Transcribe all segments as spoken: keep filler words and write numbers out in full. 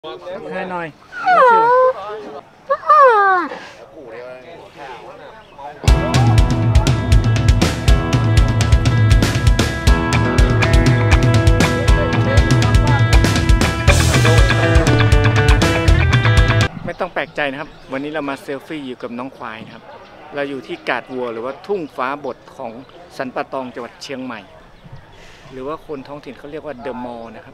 แค่หน่อยไม่ต้องแปลกใจนะครับวันนี้เรามาเซลฟี่อยู่กับน้องควายนะครับเราอยู่ที่กาดวัวหรือว่าทุ่งฟ้าบดของสันป่าตองจังหวัดเชียงใหม่หรือว่าคนท้องถิ่นเขาเรียกว่าเดอะมอลล์นะครับ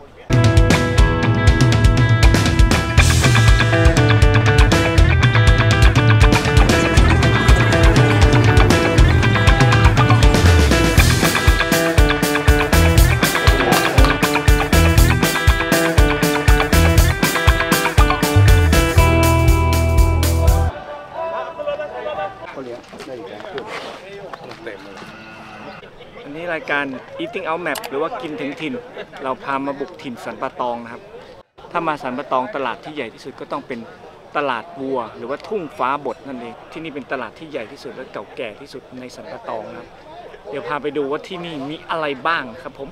อันนี้รายการ Eating Out Map หรือว่ากินถึงถิ่นเราพามาบุกถิ่นสันป่าตองนะครับถ้ามาสันป่าตองตลาดที่ใหญ่ที่สุดก็ต้องเป็นตลาดวัวหรือว่าทุ่งฟ้าบดนั่นเองที่นี่เป็นตลาดที่ใหญ่ที่สุดและเก่าแก่ที่สุดในสันป่าตองนะครับเดี๋ยวพาไปดูว่าที่นี่มีอะไรบ้างครับผม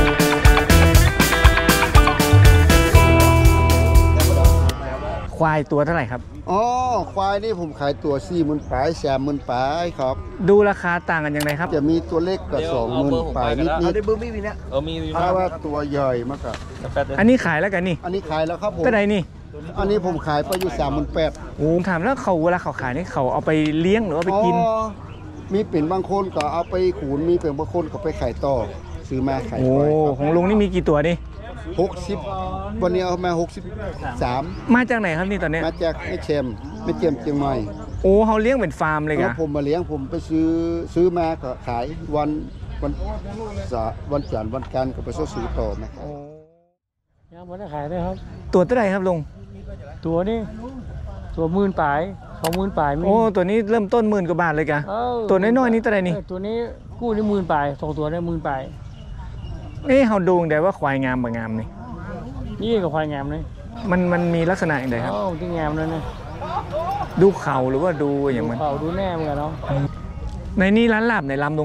ควายตัวเท่าไหร่ครับอ๋อควายนี่ผมขายตัวสี่หมื่นปลายแสนหมื่นปลายครับดูราคาต่างกันยังไงครับจะมีตัวเล็กกับสองหมื่นปลายนิดนิดได้เบอร์ไม่มีเนี่ยเออมีถ้าว่าตัวใหญ่มากครับอันนี้ขายแล้วกันนี่อันนี้ขายแล้วครับผมก็ไหนนี่อันนี้ผมขายไปอยู่สามหมื่นแปดโอ้ถามแล้วเขาเวลาเขาขายนี่เขาเอาไปเลี้ยงหรือว่าไปกินมีเป็นบางคนก็เอาไปขูดมีเป็นบางคนก็ไปขายต่อซื้อมาขายโอ้ของลุงนี่มีกี่ตัวนี่หกสิบวันนี้เอามาหกสิบสามมาจากไหนครับนี่ตอนนี้มาจากไม่เชมไม่เจียมเชียงใหม่โอ้เขาเลี้ยงเป็นฟาร์มเลยครับผมมาเลี้ยงผมไปซื้อซื้อมาก็ขายวันวันวันจันทร์วันจันทร์ก็ไปซื้อต่อมายังไม่ได้ขายเลยครับตัวเท่าไหร่ครับลุงตัวนี้ตัวหมื่นปลายสองหมื่นปลายโอ้ตัวนี้เริ่มต้นหมื่นกว่าบาทเลยกะตัวน้อยๆนี่เท่าไหร่นี่ตัวนี้กู้นี่หมื่นปลายสองตัวได้หมื่นปลายเอ๊ะเขาดูได้ว่าควายงามบ่งามนี่นี่กับควายงามเลยมันมันมีลักษณะอย่างไรครับอ๋อที่งามเลยนะดูเข่าหรือว่าดูอย่างมันเข่าดูแน่เหมือนกันเนาะในนี่ร้านลาบในลำลุง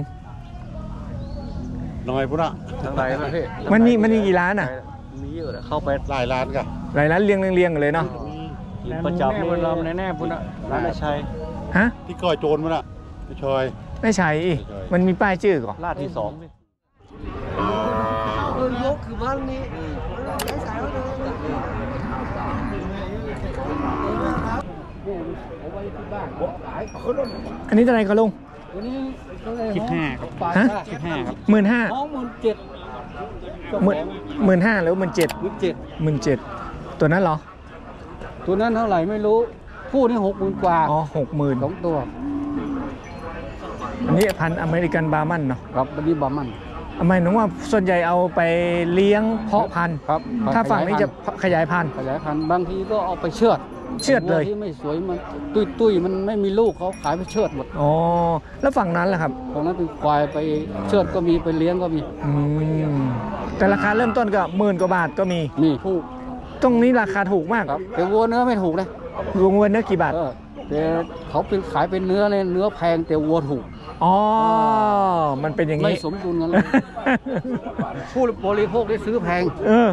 น้อยพุ่งอ่ะทางไหนนะพี่มันนี่มันนี่กี่ร้านอ่ะมีเยอะเลยเข้าไปหลายร้านกันหลายร้านเรียงเรียงกันเลยเนาะประจำมันเราแน่แน่พุ่งอ่ะร้านไอ้ชัยฮะที่ก่อโจรมันอ่ะไอ้ชัยไอ้ชัยมันมีป้ายชื่อก่อนลาดที่สองยกคือบ้านนี้อันนี้อะไรครับลุงสิบห้าครับฮะสิบห้าครับหมื่นห้าหมื่นเจ็ดหมื่นหมื่นห้าหรือหมื่นเจ็ดหมื่นเจ็ดหมื่นเจ็ดตัวนั้นเหรอตัวนั้นเท่าไหร่ไม่รู้คู่นี้หกหมื่นกว่าอ๋อหกหมื่นสองตัวอันนี้พันธุ์อเมริกันบาร์มันเนาะครับอันนี้บาร์มันทำไมนึกว่าส่วนใหญ่เอาไปเลี้ยงเพาะพันธุ์ครับถ้าฝั่งนี้จะขยายพันธุ์ขยายพันธุ์บางทีก็เอาไปเชือดเชือดเลยที่ไม่สวยมันตุ้ยตุ้ยมันไม่มีลูกเขาขายไปเชือดหมดอ๋อแล้วฝั่งนั้นล่ะครับฝั่งนั้นเป็นควายไปเชือดก็มีไปเลี้ยงก็มีอืมแต่ราคาเริ่มต้นก็หมื่นกว่าบาทก็มีมีถูกตรงนี้ราคาถูกมากครับแต่วัวเนื้อไม่ถูกเลยวัวเนื้อกี่บาทแต่เขาเป็นขายเป็นเนื้อเลยเนื้อแพงแต่วัวถูกอ๋อมันเป็นอย่างนี้ไม่สมดุลกันเลยผู้บริโภคได้ซื้อแพงเออ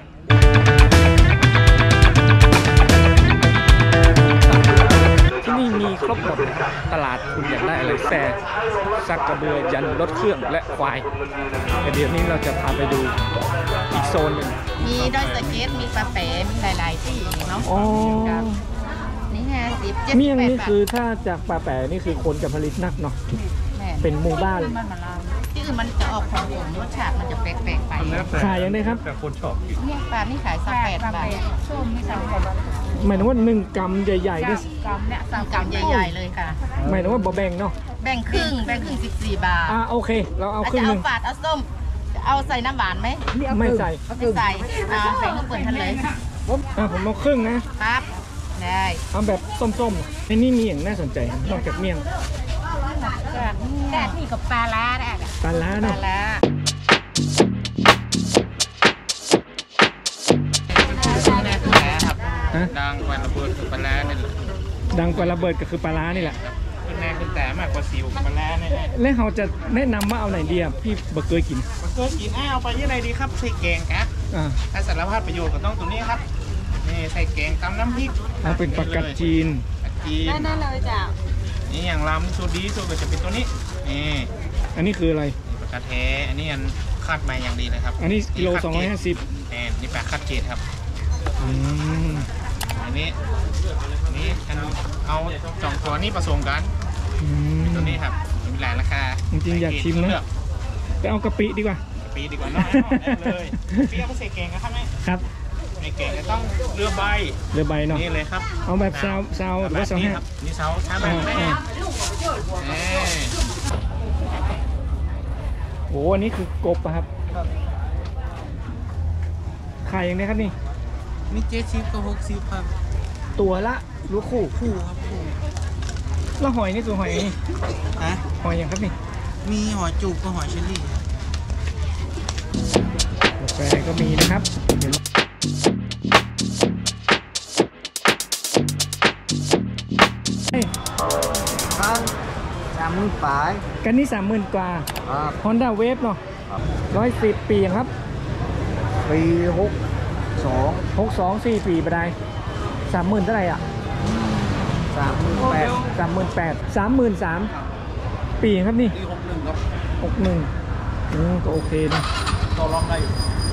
ที่นี่มีครบหมดตลาดคุณอยากได้อะไรแซ่ซักกระเบือยันรถเครื่องและควายแต่เดี๋ยวนี้เราจะพาไปดูอีกโซนหนึ่งมีดอยสะเก็ดมีปลาแป๋มีหลายๆที่เนาะนี่ไงสิบเจ็ดเมี่ยงนี่คือถ้าจากปลาแป๋นี่คือคนจะผลิตนักเนาะเป็นหมู่บ้านที่อื่นมันจะออกของผมรสชาติมันจะแปลกๆไปขายยังไงครับแต่คนชอบเนี่ยปลานี่ขายสักแปดบาทส้มนี่สามบาทหมายถึงว่าหนึ่งกำใหญ่ๆด้วยกำเนี่ยสามกำใหญ่ๆเลยค่ะหมายถึงว่าบ่แบ่งเนาะแบ่งครึ่งแบ่งครึ่งสิบสี่บาทอ่าโอเคเราเอาครึ่งนึงเอาฝาดเอาส้มเอาใส่น้ำหวานไหมไม่ใส่ไม่ใส่อ่าแบ่งก็เปิดทันเลยอ่าผมเอาครึ่งนะครับได้เอาแบบส้มๆไอ้นี่มีอย่างน่าสนใจนอกจากเมี่ยงแดดนี่กับปลาล้าได้ปลาล้าเนาะดังปลาระเบิดคือปลาล้านี่แหละดังปลาระเบิดก็คือปลาล้านี่แหละคือแม่คือแต่มากกว่าซิวปลาล้าเนี่ยแล้วเขาจะแนะนำว่าเอาไหนดีอ่ะพี่บ่เคยกินบ่เคยกินอ้าวไปยังไงดีครับใส่แกงกะอ่าถ้าสารพัดประโยชน์ก็ต้องตัวนี้ครับนนี่ใส่แกงตำน้ำพริกเอาเป็นปลากัดจีนปลาจีนนั่นเลยจ้ะนี่อย่างลำสูตรดีสูตรก็จะเป็นตัวนี้นี่อันนี้คืออะไรปลากระแท้อันนี้อันคัดมาอย่างดีเลยครับอันนี้กิโลสองร้อยห้าสิบแน่นี่ปลาคัดเกตครับอืมอันนี้อันนี้อันเอาสองตัวนี้ผสมกันอืมตัวนี้ครับมีหลายราคาจริงๆอยากชิมนะเลือกไปเอากะปิดีกว่าปีดีกว่าน้อยเอาเลยปีเอาไปใส่แกงนะครับแม่ครับในแกงก็ต้องเลือกใบเรือใบเนาะนี่เลยครับเอาแบบซาวซาวหรือว่าซาวนี่แห้งครับนี่เสาช้าแบบแม่อ่าเอ้ยโอ้อันนี้คือกบอะครับขายอย่างนี้ครับนี่มีเจ็ดสิบกับหกสิบครับตัวละหรู้คู่คู่ครับคู่แล้วหอยนี่ตัวหอยนี่ฮะหอยอย่างครับนี่มีหอยจูบกับหอยเชอรี่ครับกาแฟก็มีนะครับเดี๋ยวเฮ้ยครับสามมือปลายกันนี่สามหมื่นกว่าครับ Honda Wave เนาะร้อยสิบปีครับปีหกสองหกสองสี่ปีไปได้สามหมื่นเท่าไหร่อ่ะสามมือแปดสามหมื่นแปดสามหมื่นสามปีครับนี่ปีหกหนึ่งครับหกหนึ่งอืมก็โอเคนะต่อรองได้อยู่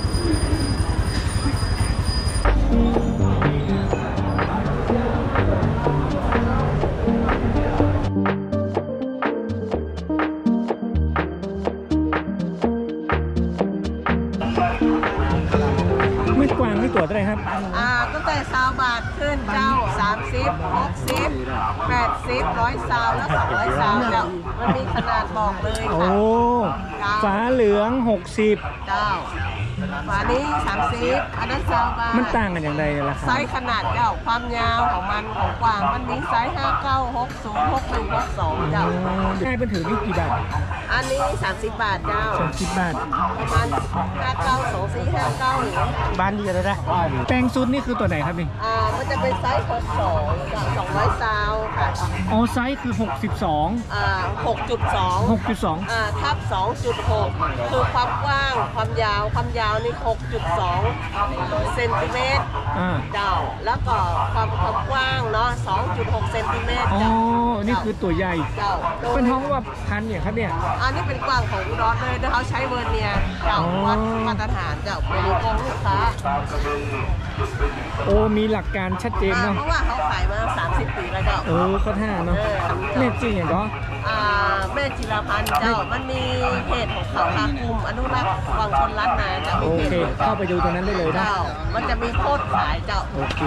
มืดกวางนี่ตัวเท่าไหร่ครับอ่าตั้งแต่ซาวบาทขึ้นเจ้าสามสิบหกสิบแปดสิบร้อยซาวแล้วสองร้อยซาวเจ้ามันมีขนาดบอกเลยโอ้ค่ะฝาเหลืองหกสิบเจ้าฝานี้สามสิบอันนั้นซาวบาทมันต่างกันอย่างไรราคาไซส์ขนาดเจ้าความยาวของมันของกว้างมันมีไซส์ห้าเก้าหกศูนย์หกหนึ่งหกสองเจ้าได้เป็นถือนี่กี่บาทอันนี้สามสิบบาทเจ้าสามสิบบาทประมาณห้าเก้าสองสี่ห้าเก้าหรือบ้านดีเลยนะแป้งซุดนี่คือตัวไหนครับนี่อ่ามันจะเป็นไซส์หกสองกับสองร้อยซาวค่ะอ๋อไซส์คือหกสิบสองอ่าหกจุดสองหกจุดสองอ่าทับสองจุดหกคือความกว้างความยาวความยาวนี่หกจุดสองเซนติเมตรอ่าเจ้าแล้วก็ความความกว้างเนาะสองจุดหกเซนติเมตรอ๋อเจ้านี่คือตัวใหญ่เจ้าโดยเป็นท้องว่าพันอย่างครับเนี่ยอันนี้เป็นกว้างของอุดรเลยนะเขาใช้เวอร์เนียร์เจ้าอ๋อวัดมาตรฐานเจ้าเป็นกองลูกค้าโอ้มีหลักการชัดเจนอ่าเนาะเพราะว่าเขาขายมาสามสิบปีแล้วเจ้าเออเขาท่าเนาะเนี่ยจริงอย่างก็อ่าแม่จิรพันธ์เจ้ามันมีเพจของเขาทางกลุ่มอนุรักษ์วังชนล้านนาจะมีโอเพจเคของเข้าไปดูตรงนั้นได้เลยนะเจ้ามันจะมีโคตรขายเจ้าโอเค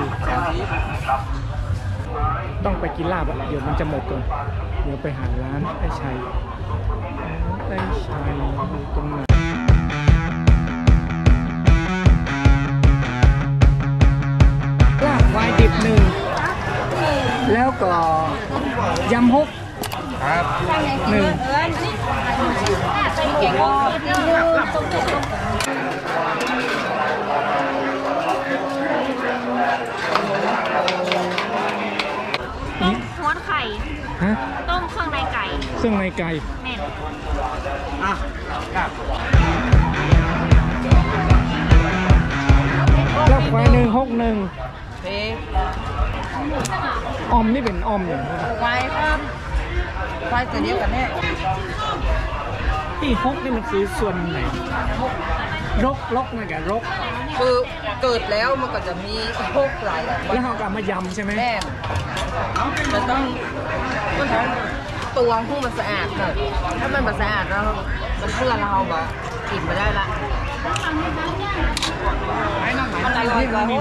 ต้องไปกินลาบอะเดี๋ยวมันจะหมดก่อนเดี๋ยวไปหาร้านไอ้ชัยไอ้ชัยอยู่ตรงไหนลาบควายดิบหนึ่งแล้วก็ยำฮกหนึ่งต้มหัวไข่ฮะต้มเครื่องในไก่เครื่องในไก่แม่นลาบควายหนึ่งฮกหนึ่งเพลงออมนี่เป็นออมอย่างไรควายครับควายตัวเดียวกันแน่ที่ฮกนี่มันคือส่วนไหนรกรกนะแกรกคือเกิดแล้วมันก็จะมีพวกหลายแล้วเขาก็เอามายำใช่ไหมแม่มันต้องมันต้องตัวผู้มันสะอาดหน่อยถ้ามันมันสะอาดแล้วมันเปื้อนแล้วเราบอกกินไม่ได้ละมันอร่อยกว่า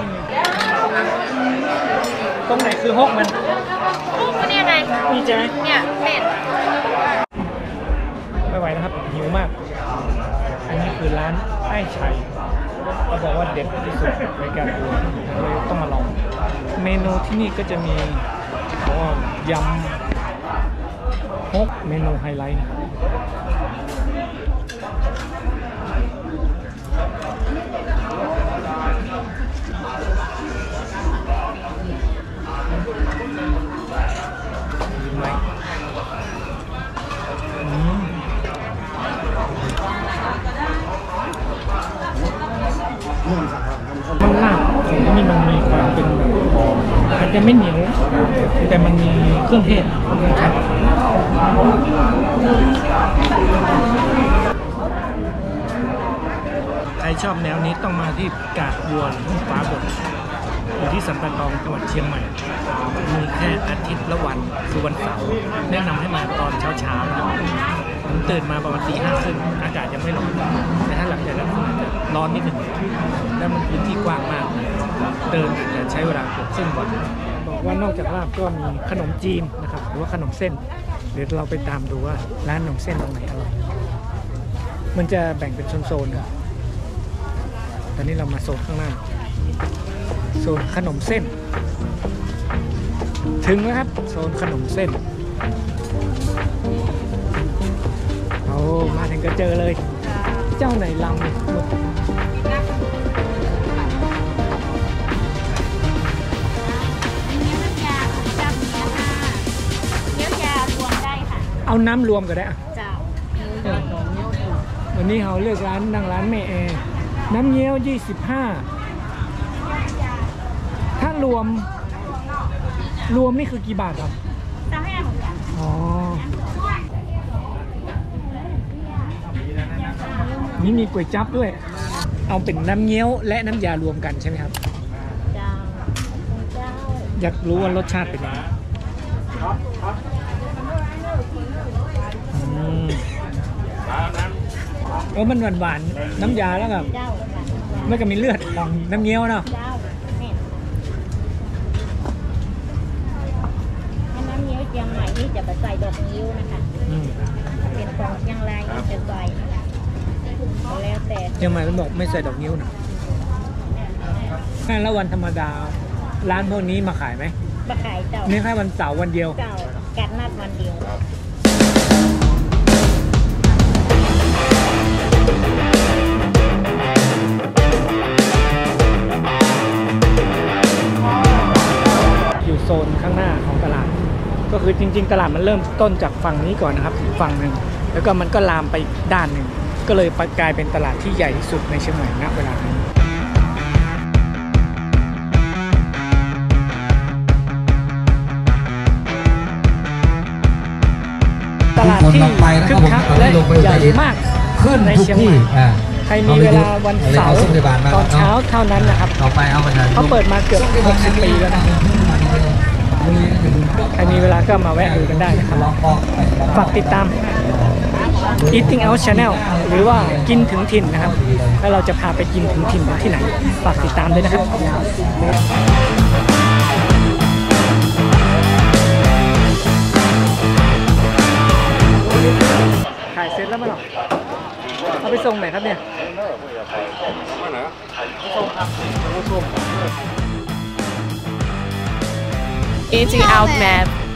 ตรงไหนคือฮกมันก็เนี่ยไงนี่ใช่ไหมเนี่ยเป็ดไม่ไหวนะครับหิวมาก อันนี้คือร้านไอ้ชัยเขาบอกว่าเด็ดที่สุดในการดูเลยต้องมาลอง เมนูที่นี่ก็จะมีบอกว่ายำฮกเมนูไฮไลท์นะดีไหมอืมมันลาบของที่นี่มันมีความเป็นจะไม่เหนียวแต่มันมีเครื่องเทศครับใครชอบแนวนี้ต้องมาที่กาดวัวหรือทุ่งฟ้าบดอยู่ที่สันปะตองจังหวัดเชียงใหม่มีแค่อาทิตย์ละวันคือวันเสาร์แนะนำให้มาตอนเช้าๆนะครับผมตื่นมาประมาณตีห้าครึ่งอากาศยังไม่ร้อนแต่ถ้าหลังจากนั้นอาจจะร้อนนิดหนึ่งแล้วมันพื้นที่กว้างมากเดินอาจจะใช้เวลาเกือบครึ่งวันบอกว่านอกจากลาบก็มีขนมจีนนะครับหรือว่าขนมเส้นเดี๋ยวเราไปตามดูว่าร้านขนมเส้นตรงไหนอร่อยมันจะแบ่งเป็นโซนๆครับตอนนี้เรามาโซนข้างหน้าโซนขนมเส้นถึงแล้วครับโซนขนมเส้นเอามาถึงก็เจอเลยเจ้าไหนลำเนี่ยเอาน้ำรวมก็ได้อะเจ้าวันนี้เราเลือกร้านนั่งร้านแม่แอร์น้ำเงี้ยวยี่สิบห้าถ้ารวมรวมนี่คือกี่บาทครับจะให้ของจ้าอ๋อนี่มีก๋วยจั๊บด้วยเอาเป็นน้ำเงี้ยวและน้ำยารวมกันใช่ไหมครับเจ้าเจ้าอยากรู้ว่ารสชาติเป็นยังไงอืมโอ้มันหวานหวานๆน้ำยาแล้วกับเจ้าไม่ก็มีเลือดของน้ำเงี้ยวเนาะเจ้าแม่น้ำเงี้ยวเชียงใหม่นี่จะไปใส่ดอกนิ้วนะคะอืมเป็นของเชียงรายจะใส่แล้วแต่ยังไงมันบอกไม่ใส่ดอกนิ้วนะแล้ววันธรรมดาร้านพวกนี้มาขายไหมมาขายเจ้านี่แค่วันเสาร์วันเดียวเจ้ากัดนัดวันเดียวอยู่โซนข้างหน้าของตลาด ก็คือจริงๆตลาดมันเริ่มต้นจากฝั่งนี้ก่อนนะครับฝั่งหนึ่งแล้วก็มันก็ลามไปด้านหนึ่งก็เลยกลายเป็นตลาดที่ใหญ่ที่สุดในเชียงใหม่ณเวลานี้ตลาดที่คึกคักและใหญ่มากขึ้นในเชียงใหม่ใครมีเวลาวันเสาร์ตอนเช้าเท่านั้นนะครับเขาเปิดมาเกือบหกสิบปีแล้วนะใครมีเวลาก็มาแวะดูกันได้นะครับฝากติดตาม Eating Out Channel หรือว่ากินถึงถิ่นนะครับแล้วเราจะพาไปกินถึงถิ่นที่ไหนฝากติดตามด้วยนะครับขายเสร็จแล้วมั้ยหรอเอาไปส่งไหนครับเนี่ยไปส่งครับไปส่ง Eating Out Map